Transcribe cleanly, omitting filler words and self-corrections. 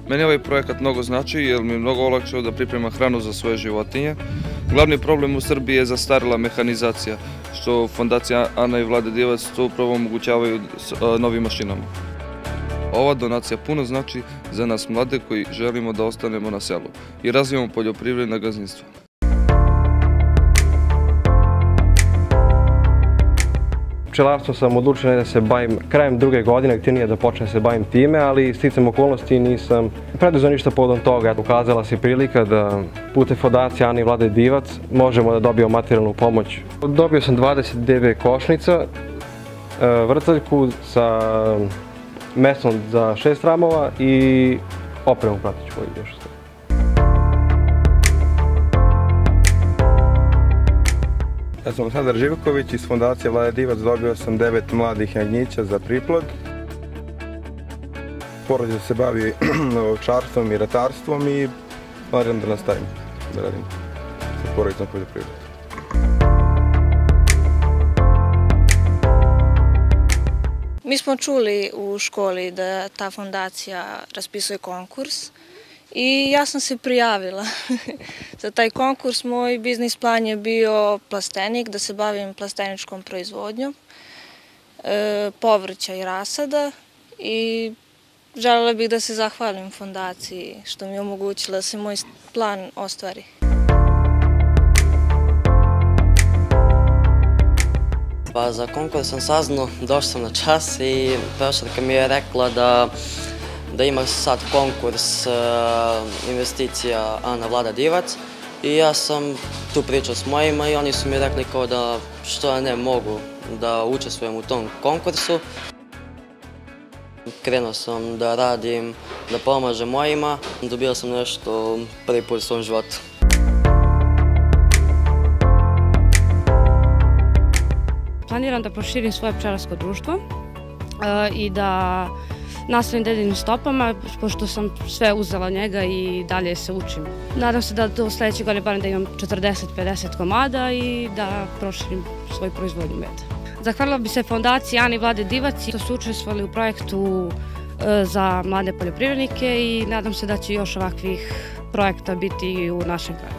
Meni ovaj projekat mnogo znači jer mi je mnogo olakšao da pripremam hranu za svoje životinje. Glavni problem u Srbiji je zastarela mehanizacija, što Fondacija Ana i Vlade Divac to upravo omogućavaju novim mašinama. Ova donacija puno znači za nas mlade koji želimo da ostanemo na selu i razvijamo poljoprivredna gazdinstva. Pčelarstvo sam odlučio da se bavim krajem druge godine, aktivnije da počnem se bavim time, ali sticam okolnosti nisam preduzeo ništa povodom toga. Ukazala se prilika da putem Fondacije Ana i Vlade Divac možemo da dobijemo materijalnu pomoć. Dobio sam 29 košnica, vrcaljku sa mesom za 6 ramova i opremu prateću koju još ste. Ja sam Aleksandar Živković, iz Fondacije Vlade Divac dobio sam 9 mladih jagnjića za priplod. Porodica se bavi ovčarstvom i ratarstvom i planiram da nastavim da radim sa porodicom poljoprivredu. Mi smo čuli u školi da ta fondacija raspisuje konkurs i ja sam se prijavila za taj konkurs. Moj biznis plan je bio plastenik, da se bavim plasteničkom proizvodnjom, povrća i rasada i želela bih da se zahvalim fondaciji što mi je omogućila da se moj plan ostvari. Pa za konkurs sam saznao, došao sam na čas i profesorka mi je rekla da ima sad konkurs investicija Ana Vlada Divac i ja sam tu pričao s mojima i oni su mi rekli kao da što ja ne mogu da učestvujem u tom konkursu. Krenuo sam da radim, da pomažem mojima, dobio sam nešto prvi put u svom životu. Planiram da proširim svoje pčelarsko društvo i da nastavim dedinim stopama, pošto sam sve uzela od njega i dalje se učim. Nadam se da do sledećeg godine barem da imam 40-50 komada i da proširim svoju proizvodnju meda. Zahvalila bi se Fondaciji Ana i Vlade Divac što su učestvovali u projektu za mlade poljoprivrednike i nadam se da će još ovakvih projekta biti u našem kraju.